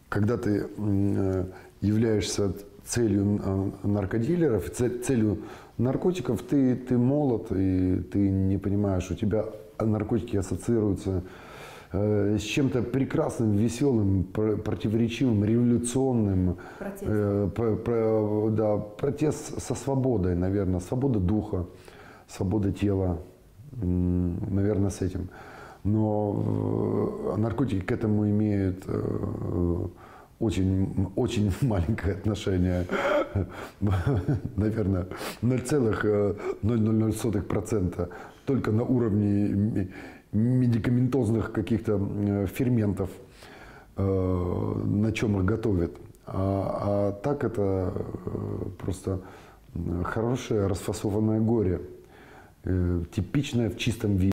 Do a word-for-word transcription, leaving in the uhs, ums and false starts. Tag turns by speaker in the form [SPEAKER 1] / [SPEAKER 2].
[SPEAKER 1] когда ты являешься целью наркодилеров, целью наркотиков, ты, ты молод, и ты не понимаешь, у тебя наркотики ассоциируются с чем-то прекрасным, веселым, противоречивым, революционным.
[SPEAKER 2] Протест.
[SPEAKER 1] Э, про, про, да, протест со свободой, наверное, свобода духа, свобода тела, наверное, с этим. Но наркотики к этому имеют очень, очень маленькое отношение, наверное, ноль целых ноль ноль ноль сотых процента, только на уровне медикаментозных каких-то ферментов, на чем их готовят. А, а так это просто хорошее расфасованное горе, типичное в чистом виде.